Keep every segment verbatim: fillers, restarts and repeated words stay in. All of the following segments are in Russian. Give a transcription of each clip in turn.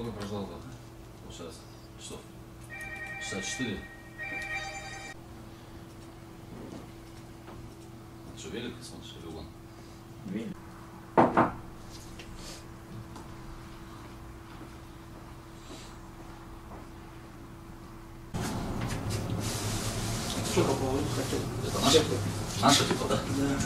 Сколько прошло? Получается, часов? шестьдесят четыре. А что, велик ты смотришь или вон? Велик. Что по поводу хотел? Это наша? Наша типа, да? Да.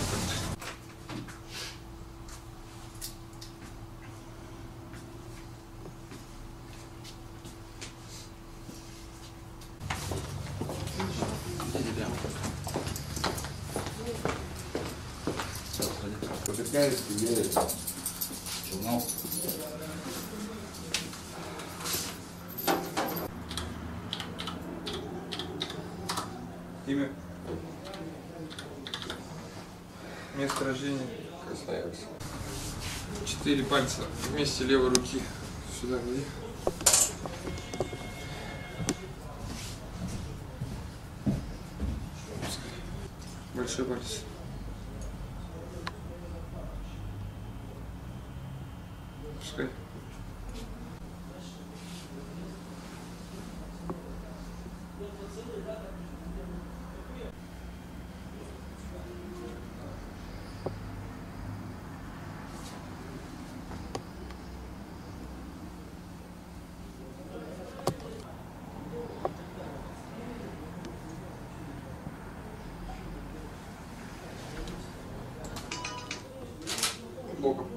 Журнал. Имя. Место рождения. Красноярск. Четыре пальца вместе левой руки. Сюда где? Большой палец. Пускай. Боком.